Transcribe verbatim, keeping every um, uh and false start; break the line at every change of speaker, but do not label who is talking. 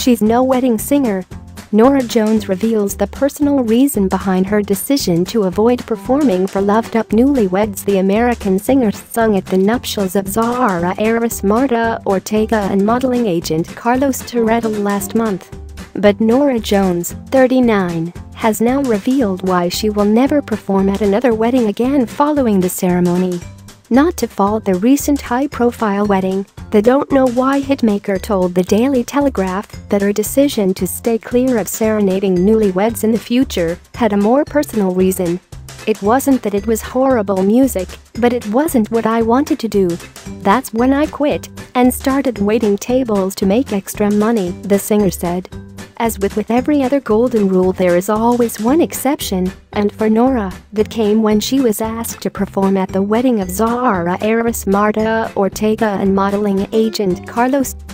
she's no wedding singer. Norah Jones reveals the personal reason behind her decision to avoid performing for loved-up newlyweds. The American singer sung at the nuptials of Zara heiress Marta Ortega and modeling agent Carlos Torretta last month. But Norah Jones, thirty-nine, has now revealed why she will never perform at another wedding again following the ceremony. Not to fault the recent high-profile wedding, the Don't Know Why hitmaker told the Daily Telegraph that her decision to stay clear of serenading newlyweds in the future had a more personal reason. "It wasn't that it was horrible music, but it wasn't what I wanted to do. That's when I quit and started waiting tables to make extra money," the singer said. As with with every other golden rule, there is always one exception, and for Norah, that came when she was asked to perform at the wedding of Zara heiress Marta Ortega and modeling agent Carlos